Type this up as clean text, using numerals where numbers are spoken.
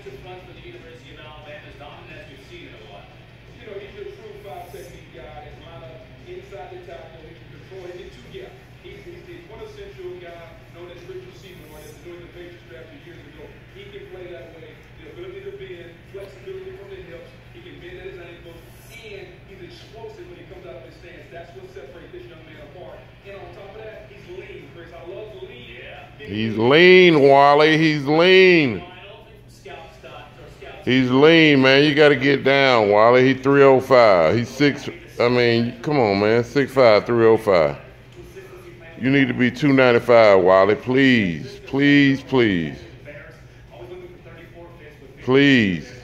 defensive front for the University of Alabama as dominant as we've seen in a while. You know, he's a true five technique guy. His line up inside the tackle. He can control. He can two-gap. He's one essential guy known as Richard Seymour as the New England Patriots drafted years ago. He can play that way. The ability to bend, flexibility from the hips. He can bend at his ankles. And he's explosive when he comes out of his stance. That's what separates this young man apart. And on top of that, he's lean, Chris. I love the lean. Yeah. He's lean, Wally. He's lean. He's lean, man. You got to get down, Wally. He's 305. He's 6. I mean, come on, man. 6'5", 305. You need to be 295, Wally. Please, please, please. Please.